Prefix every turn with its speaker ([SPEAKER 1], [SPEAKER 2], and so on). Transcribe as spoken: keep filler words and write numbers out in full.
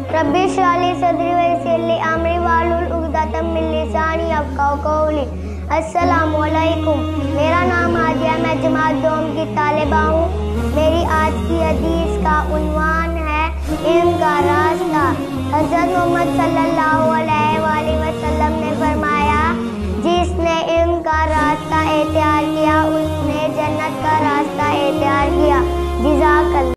[SPEAKER 1] रब्बी इश्रह ली सदरी वयस्सिर ली अमरी वाहलुल उक़दतम मिन लिसानी यफ़क़हू क़ौली। अस्सलामु अलैकुम। मेरा नाम हादिया, मैं जमात दोम की तालिबा हूँ। मेरी आज की हदीस का उन्वान है इल्म का रास्ता। हज़रत मोहम्मद सल्लल्लाहु अलैहि वसल्लम ने फरमाया, जिसने इल्म का रास्ता इख्तियार किया उसने जन्नत का रास्ता इख्तियार किया। जिज़ाकल्लाह।